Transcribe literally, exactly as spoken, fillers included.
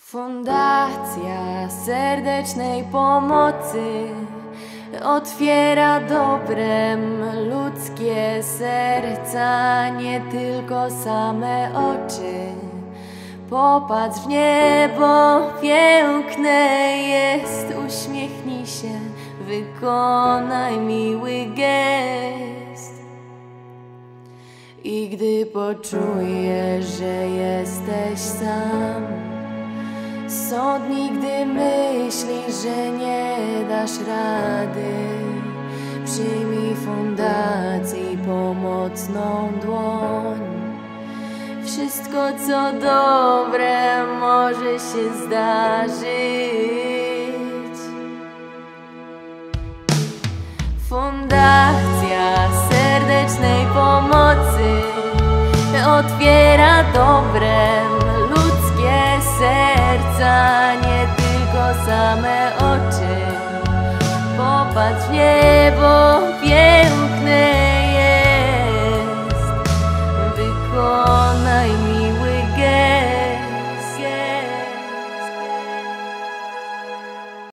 Fundacja Serdecznej Pomocy otwiera dobrem ludzkie serca, nie tylko same oczy. Popatrz w niebo, piękne jest, uśmiechnij się, wykonaj miły gest. I gdy poczujesz, że jesteś sam, sąd nigdy myśli, że nie dasz rady. Przyjmij fundacji pomocną dłoń. Wszystko co dobre może się zdarzyć. Fundacja Serdecznej Pomocy otwiera dobrem ludzkie serca, nie tylko same oczy. Popatrz w niebo,